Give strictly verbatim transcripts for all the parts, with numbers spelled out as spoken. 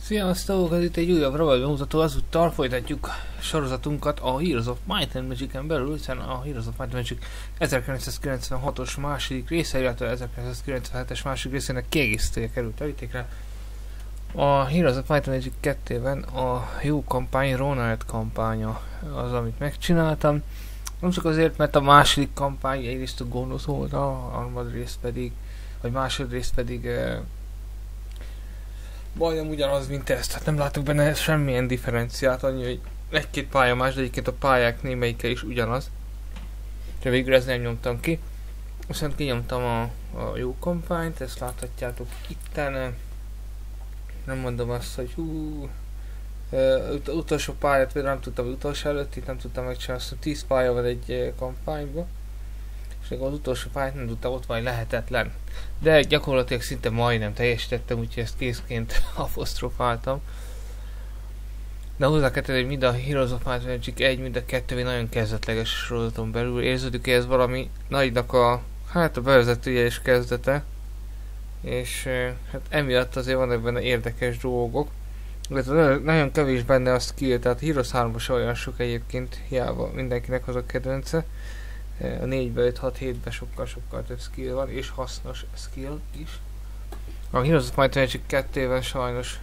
Sziasztok! Ez itt egy újabb Robot bemutató, azúttal folytatjuk sorozatunkat a Heroes of Might and Magic-en belül, hiszen a Heroes of Might and Magic ezerkilencszázkilencvenhatos második része, illetve ezerkilencszázkilencvenhetes második részének kiegészítője került elítékre. A Heroes of Might and Magic kettőben a jó kampány, Ronald kampánya az, amit megcsináltam. Nem csak azért, mert a második kampány egyrészt a gonosz volt, a harmadrészt pedig, vagy másodrészt pedig eh, majdnem ugyanaz, mint ez, tehát nem látok benne semmilyen differenciát, annyi, hogy egy-két pálya más, de egyébként a pályák némelyike is ugyanaz. De végül ezt nem nyomtam ki. Viszont kinyomtam a, a jó kampányt, ezt láthatjátok itten. Nem mondom azt, hogy hú, ut- utolsó pályát, vagy nem tudtam utolsó előtt, itt nem tudtam megcsinálni, azt tíz pálya van egy kampányban. És az utolsó pályát nem tudtam, ott van lehetetlen. De gyakorlatilag szinte majdnem teljesítettem, úgyhogy ezt készként apostrofáltam. De hozzá kell tenni, hogy mind a Heroes of Might and Magic egy, mind a kettő nagyon kezdetleges sorozaton belül. Érződik, hogy ez valami nagynak a, hát a bevezetője és kezdete. És hát emiatt azért vannak benne érdekes dolgok. De nagyon kevés benne a skill, tehát Heroes háromban olyan sok egyébként, hiába mindenkinek az a kedvence. A négybe, öt, hat, hétbe sokkal-sokkal több skill van, és hasznos skill is. A Heroes of Might and Magic kettőben sajnos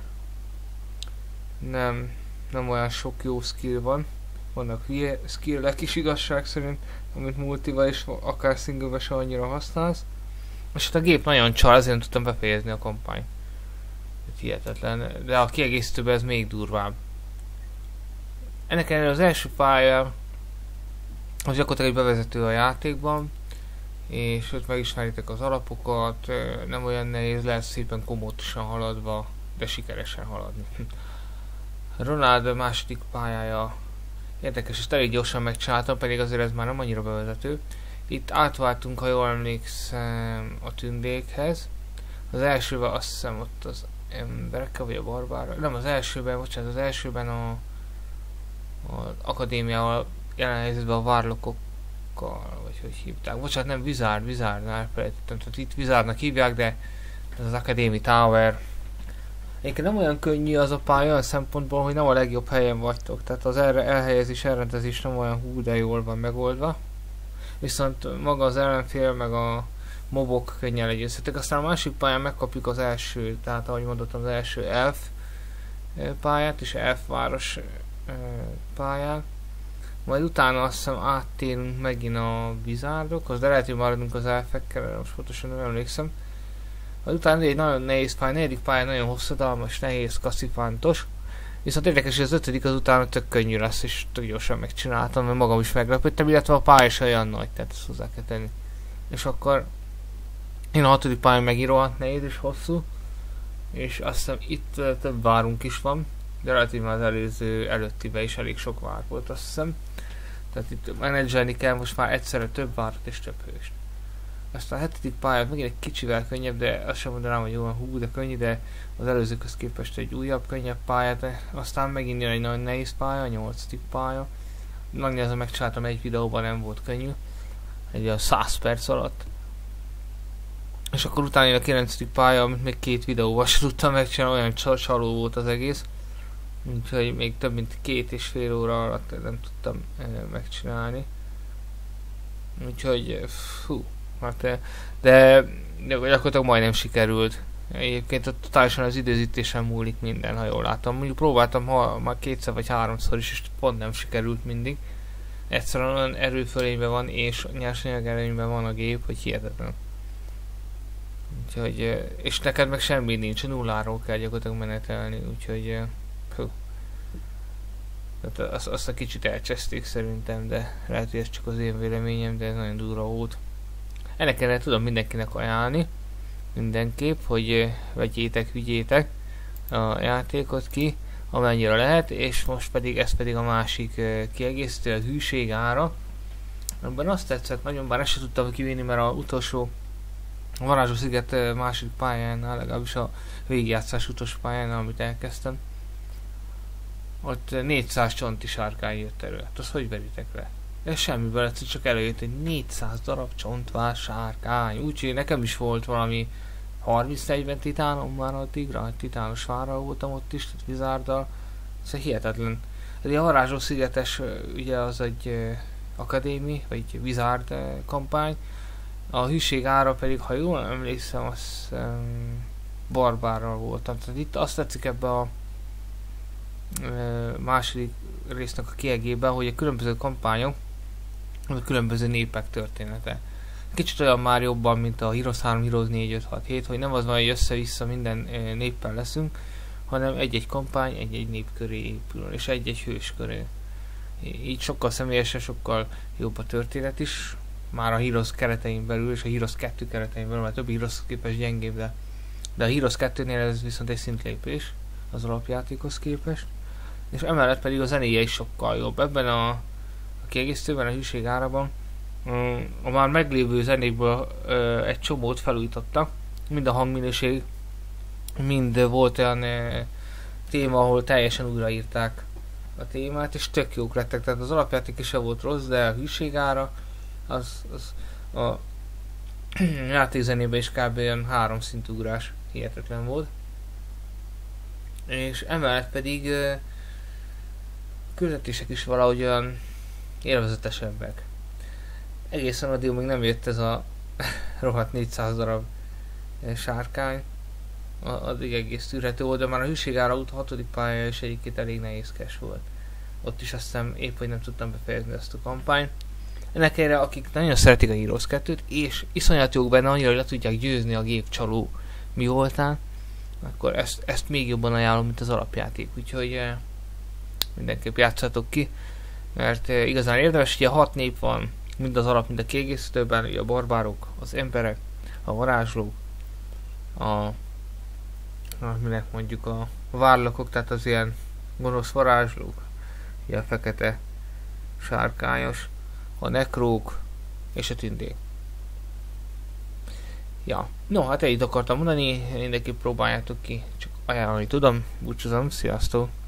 nem, nem olyan sok jó skill van. Vannak hülye skillek is igazság szerint, amit multiba és akár singlebe se annyira használsz. És hát a gép nagyon csal, ezért nem tudtam befejezni a kampányt. Hihetetlen, de a kiegészítőben ez még durvább. Ennek ellenére az első pálya az gyakorlatilag egy bevezető a játékban, és ott megismeritek az alapokat, nem olyan nehéz, lehet szépen komótosan haladva, de sikeresen haladni. Ronald második pályája érdekes, és elég gyorsan megcsináltam, pedig azért ez már nem annyira bevezető. Itt átváltunk, ha jól emlékszem, a tündékhez. Az elsőben azt hiszem ott az emberekkel, vagy a barbárral, nem az elsőben, bocsánat, az elsőben a, az akadémiával, jelen helyzetben a várlokokkal, vagy hogy hívták. Bocsánat, nem Wizard, Wizard, elfelejtettem. Tehát itt Wizardnak hívják, de ez az Academy Tower. Egyébként nem olyan könnyű az a pálya olyan szempontból, hogy nem a legjobb helyen vagytok. Tehát az erre elhelyezés, elrendezés nem olyan hú, de jól van megoldva. Viszont maga az ellenfél, meg a mobok könnyen legyőzhetek. Aztán a másik pályán megkapjuk az első, tehát ahogy mondottam, az első elf pályát, és elf város pályán. Majd utána azt hiszem áttérünk megint a Wizardokhoz, de lehet, hogy maradunk az elfekkel, most pontosan nem emlékszem. Majd utána egy nagyon nehéz pálya, negyedik pálya nagyon hosszadalmas, nehéz, kaszifántos. Viszont érdekes, hogy az ötödik az utána tök könnyű lesz, és tök gyorsan megcsináltam, mert magam is meglepődtem, illetve a pálya is olyan nagy, tehát ezt hozzá kell tenni. És akkor én a hatodik pályán megíróan nehéz és hosszú, és azt hiszem itt több várunk is van, de lehet, hogy már az előző előttiben is elég sok vár volt, azt hiszem. Tehát itt menedzselni kell most már egyszerre több várat és több hőst. Aztán a hetedik pályát megint egy kicsivel könnyebb, de azt sem mondanám, hogy olyan hú, de könnyű, de az előzőkhöz képest egy újabb, könnyebb pálya, de aztán megint jön egy nagyon nehéz pálya, a nyolcadik pálya. Nagy nehezen megcsináltam egy videóban, nem volt könnyű. Egy a száz perc alatt. És akkor utána jön a kilencedik pálya, amit még két videóval sem tudtam megcsinálni, olyan csaló volt az egész. Úgyhogy még több mint két és fél óra alatt nem tudtam e, megcsinálni. Úgyhogy fú, hát de, de, de gyakorlatilag majdnem sikerült. Egyébként totálisan az időzítésen múlik minden, ha jól látom. Mondjuk próbáltam ha, már kétszer vagy háromszor is, és pont nem sikerült mindig. Egyszerűen olyan erőfölényben van, és nyersanyag erőnyben van a gép, hogy hihetetlen. Úgyhogy, és neked meg semmi nincs, nulláról kell gyakorlatilag menetelni, úgyhogy hú. Tehát azt, azt a kicsit elcseszték szerintem, de lehet, hogy ez csak az én véleményem, de ez nagyon durva volt. Ennek ellenére tudom mindenkinek ajánlani, mindenképp, hogy vegyétek, vigyétek a játékot ki, amennyire lehet, és most pedig ez pedig a másik kiegészítő, a hűség ára. Abban azt tetszett nagyon, bár ezt sem tudtam kivinni, mert az utolsó a Varázsló sziget második pályánál, legalábbis a végigjátszás utolsó pályánál, amit elkezdtem, ott négyszáz csonti sárkány jött elő. Hát azt hogy veritek le? Ez semmiből egyszer csak előjött egy négyszáz darab csontvás sárkány. Úgyhogy nekem is volt valami harminc-negyven titánom már addigra, hát titános várral voltam ott is, tehát Wizarddal. Ez hihetetlen. A varázsló szigetes ugye az egy uh, akadémi, vagy Wizard uh, kampány. A hűség ára pedig, ha jól emlékszem, az um, barbárral voltam. Tehát itt azt tetszik ebbe a uh, második résznek a kiegében, hogy a különböző kampányok, a különböző népek története. Kicsit olyan már jobban, mint a Heroes három, Heroes négy, öt, hat, hét, hogy nem az van, hogy össze-vissza minden uh, néppel leszünk, hanem egy-egy kampány egy-egy nép köré épül, és egy-egy hős köré. Így sokkal személyesen, sokkal jobb a történet is, már a Heroes keretein belül, és a Heroes kettő keretein belül, mert többi Heroes képest gyengébb, de, de a Heroes kettőnél ez viszont egy szintlépés az alapjátékhoz képest, és emellett pedig a zenéje is sokkal jobb. Ebben a, a kiegészítőben, a hűség árában a már meglévő zenékből ö, egy csomót felújítottak, mind a hangminőség, mind volt olyan e, téma, ahol teljesen újraírták a témát, és tök jók lettek, tehát az alapjáték is volt rossz, de a hűség ára az, az a játékzenében is kb. Olyan három szintű ugrás, hihetetlen volt. És emellett pedig e, küldetések is valahogy olyan élvezetesebbek. Egészen addig még nem jött ez a rohadt négyszáz darab e, sárkány, addig egész tűrhető volt, de már a hűség ára út hatodik pálya is egyébként elég nehézkes volt. Ott is aztán épp, hogy nem tudtam befejezni ezt a kampányt. Ennek erre, akik nagyon szeretik a Heroes kettőt, és iszonyat jók benne annyira, hogy le tudják győzni a gép csaló mi voltán, akkor ezt, ezt még jobban ajánlom, mint az alapjáték. Úgyhogy eh, mindenképp játszatok ki, mert eh, igazán érdemes, ugye hat nép van, mind az alap, mind a kiegészítőben, a barbárok, az emberek, a varázslók, a minek mondjuk a várlakok, tehát az ilyen gonosz varázslók, ilyen fekete sárkányos, a nekrók és a tündék. Ja, no, hát ennyit akartam mondani, mindenki próbáljátok ki, csak ajánlani tudom, búcsúzom, sziasztok!